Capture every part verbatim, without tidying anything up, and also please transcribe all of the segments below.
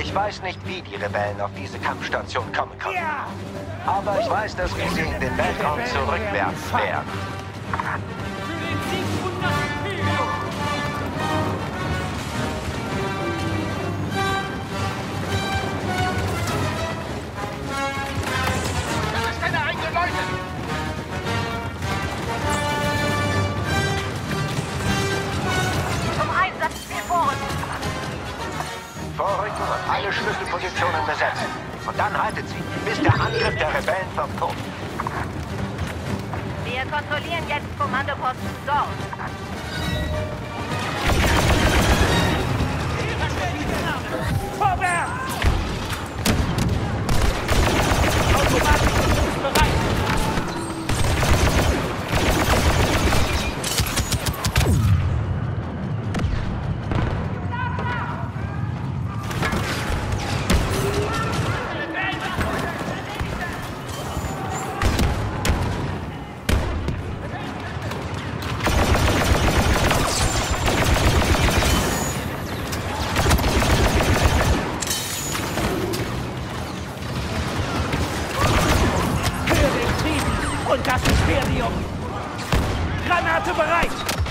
Ich weiß nicht, wie die Rebellen auf diese Kampfstation kommen konnten. Aber ich weiß, dass wir sie in den Weltraum zurückwerfen werden. Das ist eine eigene Leute! Zum Einsatz, wir vorrücken! Vorrücken und alle Schlüsselpositionen besetzen. Und dann haltet sie, bis der Angriff der Rebellen verpufft. Wir kontrollieren jetzt Kommandoposten Sorg. Vorwärts! Automatisch ist bereit! Und das Imperium! Granate bereit!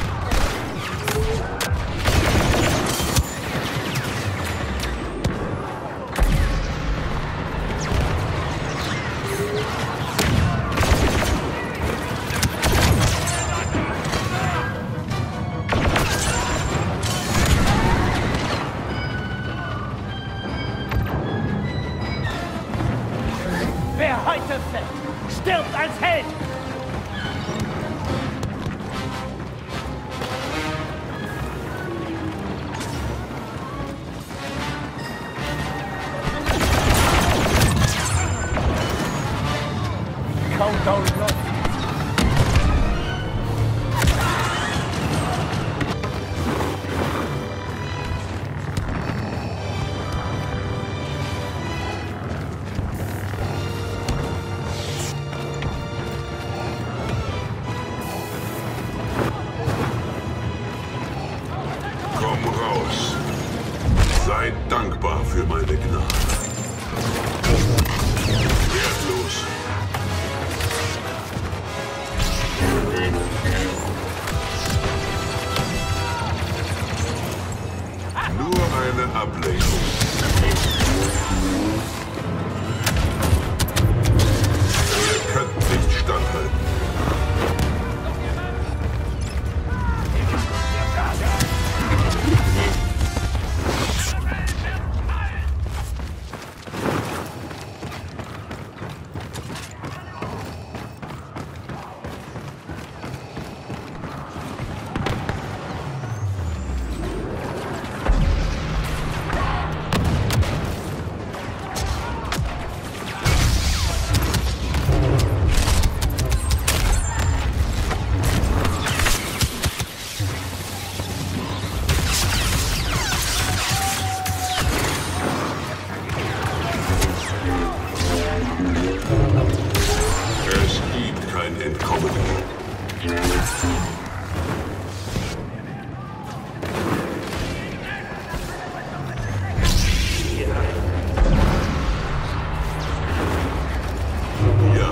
Wer heute fällt, stirbt als Held! Countdown läuft. Komm raus. Seid dankbar für meine Gnade. Wertlos. Nur eine Ablenkung. Ihr könnt nicht standhalten. Es gibt kein Entkommen. Ja.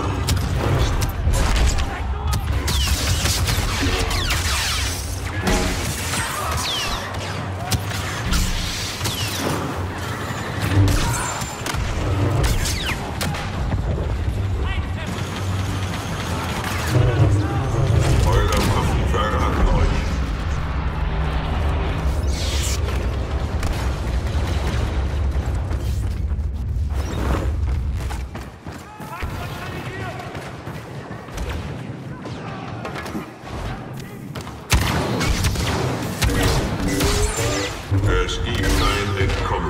Eure Waffen verraten euch. Es gibt kein Entkommen.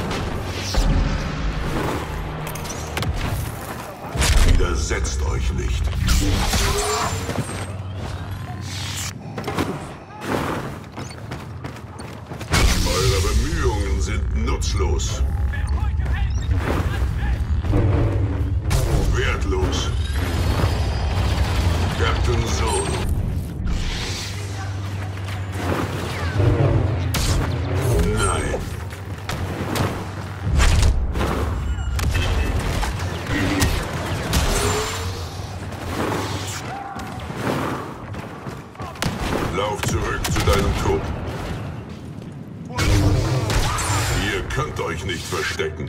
Widersetzt euch nicht. Eure Bemühungen sind nutzlos. Wertlos. Captain Solo. Nein. euch nicht verstecken.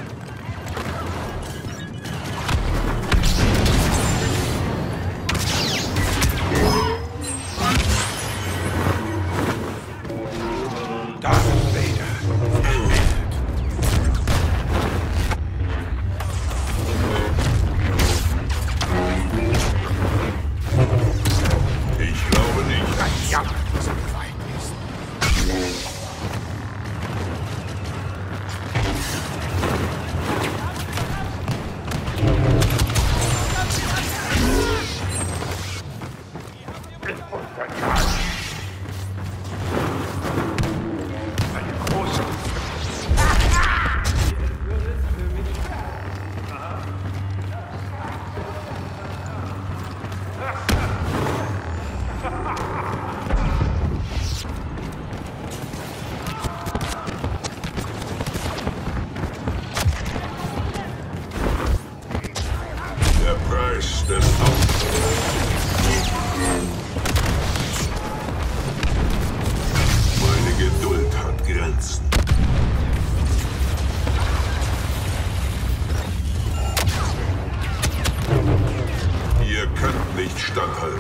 Ihr könnt nicht standhalten.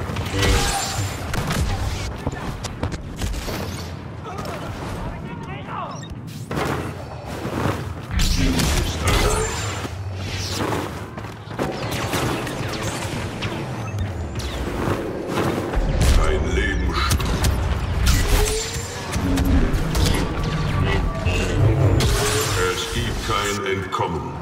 Ein Leben. Es gibt kein Entkommen.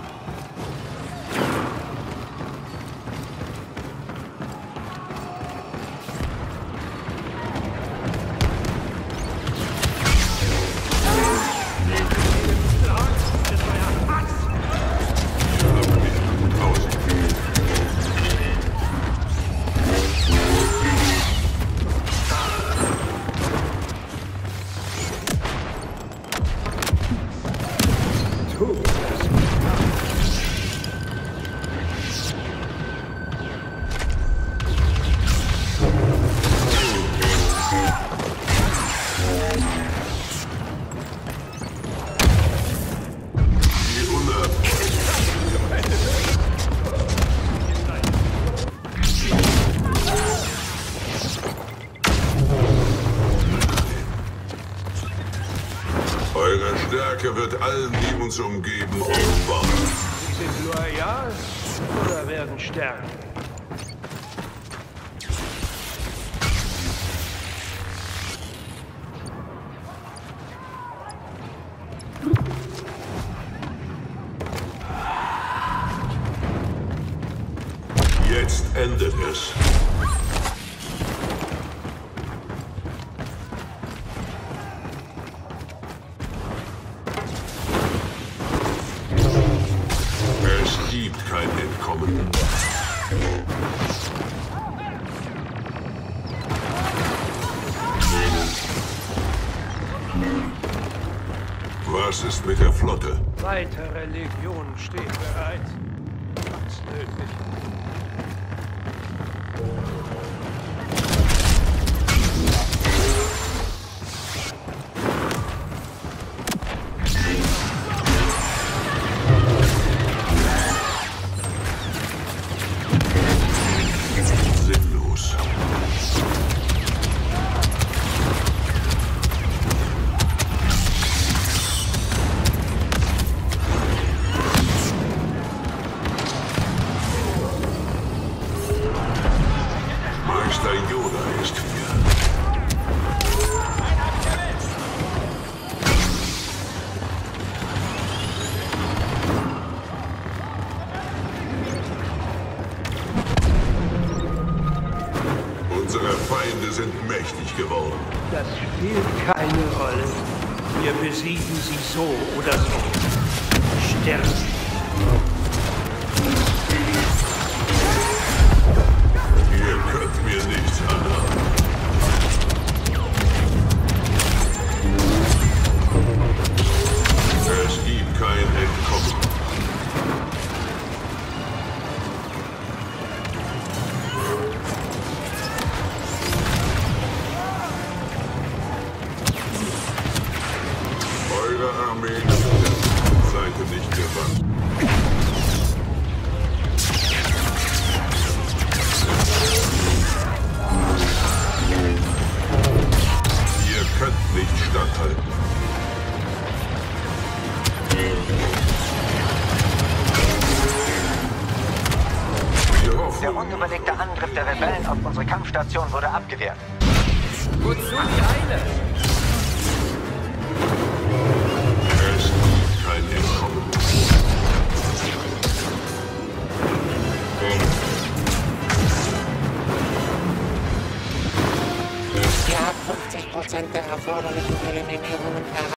Eure Stärke wird allen, die uns umgeben, offenbar. Sie sind loyal oder werden sterben? Jetzt endet es. Es gibt kein Entkommen. Was ist mit der Flotte? Weitere Legionen stehen bereit. Was nötig. Sinnlos. Meister Yoda ist hier. Unsere Feinde sind mächtig geworden. Das spielt keine Rolle. Wir besiegen sie so oder so. Sterben. Ihr könnt mir nichts anhaben. Es gibt kein Entkommen. Eure Armee. Seite nicht gewandt. Ihr könnt nicht standhalten. Wir hoffen, Der unüberlegte Angriff der Rebellen auf unsere Kampfstation wurde abgewehrt. Wozu die Eile? es gibt kein Entkommen. Ihr habt fünfzig Prozent der erforderlichen Eliminierungen erreicht.